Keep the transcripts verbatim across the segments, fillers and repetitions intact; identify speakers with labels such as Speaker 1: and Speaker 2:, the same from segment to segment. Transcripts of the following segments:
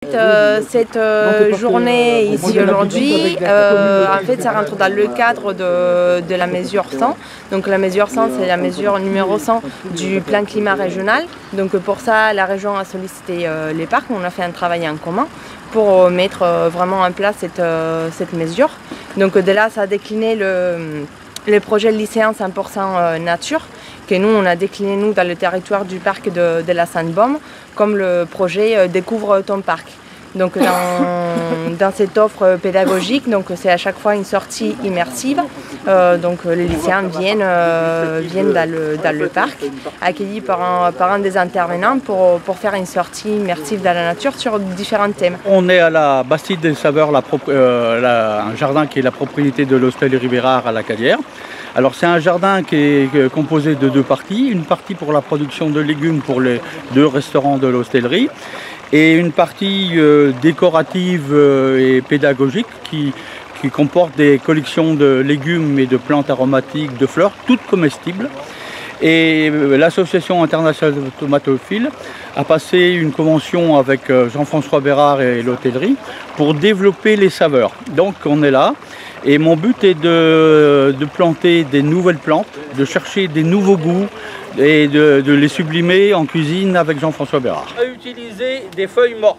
Speaker 1: Euh, cette euh, journée ici aujourd'hui, euh, en fait, ça rentre dans le cadre de, de la mesure cent. Donc la mesure cent, c'est la mesure numéro cent du plan climat régional. Donc pour ça, la région a sollicité euh, les parcs. On a fait un travail en commun pour euh, mettre euh, vraiment en place cette, euh, cette mesure. Donc de là, ça a décliné le, le projet lycéen cent pour cent nature, que nous, on a décliné nous dans le territoire du parc de, de la Sainte-Baume, comme le projet euh, Découvre ton parc. Donc dans, dans cette offre pédagogique, donc c'est à chaque fois une sortie immersive. Euh, donc les lycéens viennent, euh, viennent dans, le, dans le parc, accueillis par un, par un des intervenants pour, pour faire une sortie immersive dans la nature sur différents thèmes.
Speaker 2: On est à la Bastide des Saveurs, la, euh, la, un jardin qui est la propriété de l'Hostellerie Bérard à la Cadière. Alors c'est un jardin qui est composé de deux parties, une partie pour la production de légumes pour les deux restaurants de l'hostellerie et une partie euh, décorative euh, et pédagogique qui, qui comporte des collections de légumes et de plantes aromatiques, de fleurs, toutes comestibles. Et euh, l'association internationale tomatophiles a passé une convention avec euh, Jean-François Bérard et l'hôtellerie pour développer les saveurs. Donc on est là. Et mon but est de, de planter des nouvelles plantes, de chercher des nouveaux goûts et de, de les sublimer en cuisine avec Jean-François Bérard. On va utiliser des feuilles mortes.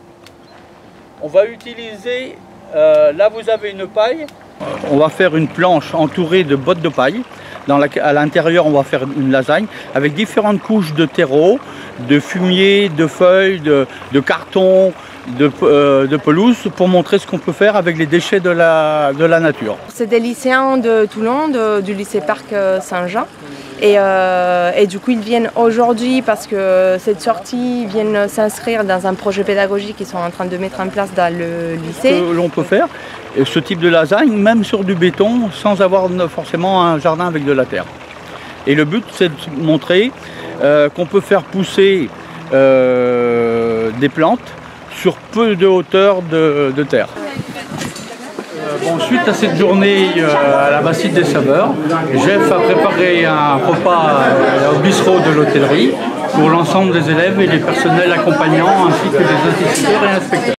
Speaker 2: On va utiliser, euh, là vous avez une paille. On va faire une planche entourée de bottes de paille. Dans la, à l'intérieur, on va faire une lasagne avec différentes couches de terreau, de fumier, de feuilles, de, de carton, de, euh, de pelouse pour montrer ce qu'on peut faire avec les déchets de la, de la nature.
Speaker 1: C'est des lycéens de Toulon, de, du lycée Parc Saint-Jean. Et, euh, et du coup, ils viennent aujourd'hui parce que cette sortie, ils viennent s'inscrire dans un projet pédagogique qu'ils sont en train de mettre en place dans le lycée.
Speaker 2: Ce que l'on peut faire, ce type de lasagne, même sur du béton, sans avoir forcément un jardin avec de la terre. Et le but, c'est de montrer euh, qu'on peut faire pousser euh, des plantes sur peu de hauteur de, de terre. Bon, suite à cette journée euh, à la Bastide des Saveurs, Jeff a préparé un repas euh, au bistrot de l'hôtellerie pour l'ensemble des élèves et les personnels accompagnants ainsi que les instituteurs et inspecteurs.